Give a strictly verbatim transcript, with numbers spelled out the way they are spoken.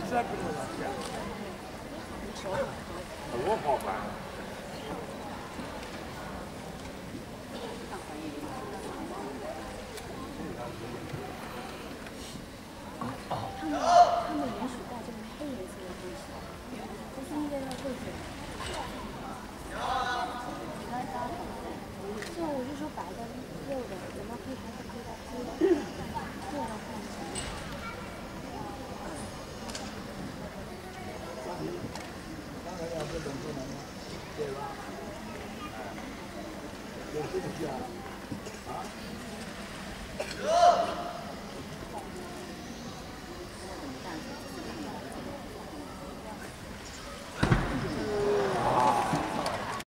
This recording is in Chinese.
我好烦。 他们他们鼹鼠带这个黑颜色的东西，就是应该要会粉。这我就说白的、肉的，我们可以还是可以把黑的、这样换成。 当然要这种不能，对吧？有兴趣啊？啊？